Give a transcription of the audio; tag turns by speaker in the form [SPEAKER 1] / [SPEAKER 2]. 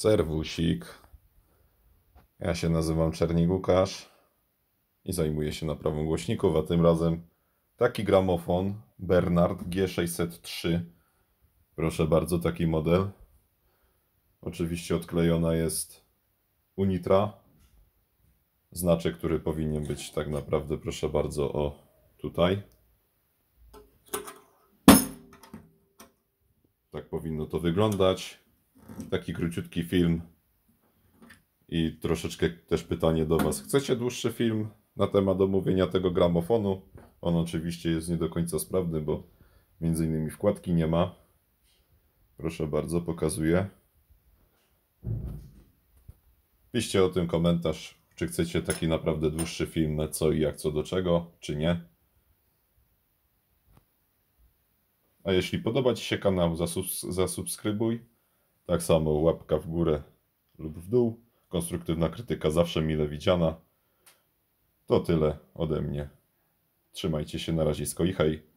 [SPEAKER 1] Serwusik. Ja się nazywam Czernik Łukasz i zajmuję się naprawą głośników, a tym razem taki gramofon Bernard G603. Proszę bardzo, taki model. Oczywiście odklejona jest Unitra. Znaczek, który powinien być tak naprawdę, proszę bardzo, o tutaj. Tak powinno to wyglądać. Taki króciutki film. I troszeczkę też pytanie do Was. Chcecie dłuższy film na temat omówienia tego gramofonu? On oczywiście jest nie do końca sprawny, bo między innymi wkładki nie ma. Proszę bardzo, pokazuję. Piszcie o tym komentarz, czy chcecie taki naprawdę dłuższy film na co i jak, co do czego, czy nie. A jeśli podoba Ci się kanał, zasubskrybuj. Tak samo łapka w górę lub w dół. Konstruktywna krytyka zawsze mile widziana. To tyle ode mnie. Trzymajcie się, na razie i hej.